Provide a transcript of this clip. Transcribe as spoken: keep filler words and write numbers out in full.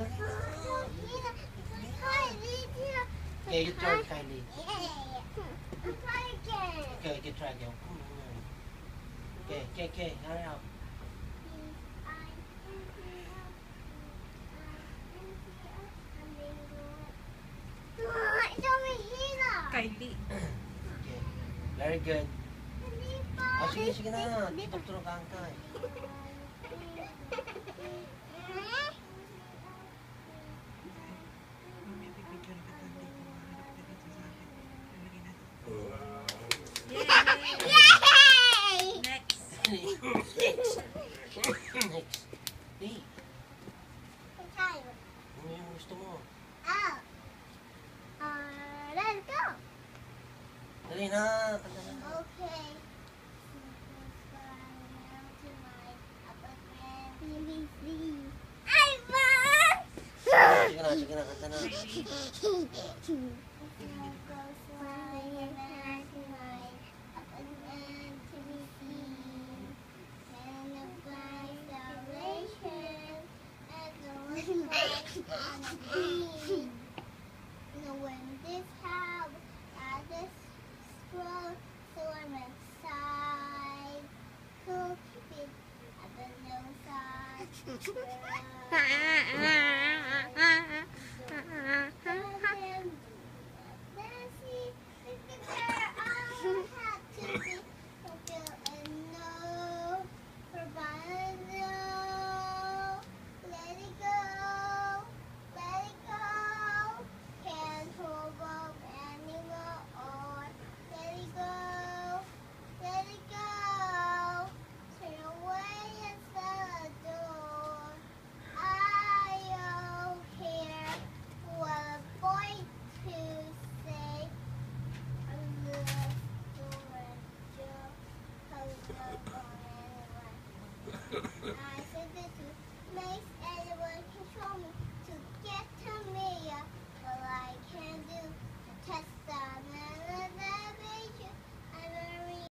Okay, you try, Kailie. Okay, you try again. Okay, okay, okay, hurry up. Kailie. Okay, very good. Oh, sige, sige na. Tuturo ka ang kay. Yay! Next. Next. Next. Hey, ano yung gusto mo? Dali na. Kanta na. Okay. Sige na, sige na. Kanta na. When this house, I just scroll, so I'm inside. Cook it at the no side.